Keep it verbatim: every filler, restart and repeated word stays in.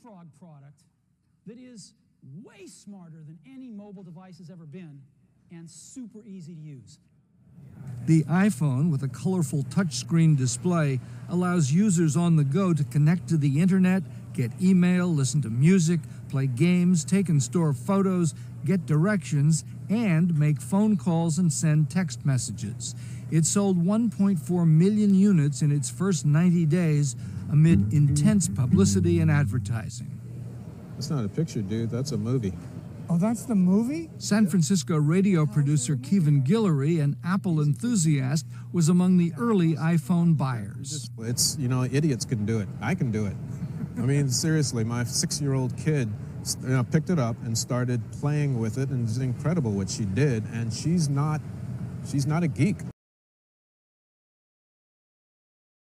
leapfrog product that is way smarter than any mobile device has ever been and super easy to use. The iPhone, with a colorful touchscreen display, allows users on the go to connect to the internet, get email, listen to music, play games, take and store photos, get directions, and make phone calls and send text messages. It sold one point four million units in its first ninety days amid intense publicity and advertising. That's not a picture, dude. That's a movie. Oh, that's the movie? San Francisco radio producer Kevin Guillory, an Apple enthusiast, was among the early iPhone buyers. It's, you know, idiots can do it. I can do it. I mean, seriously, my six-year-old kid you know, picked it up and started playing with it, and it's incredible what she did. And she's not, she's not a geek.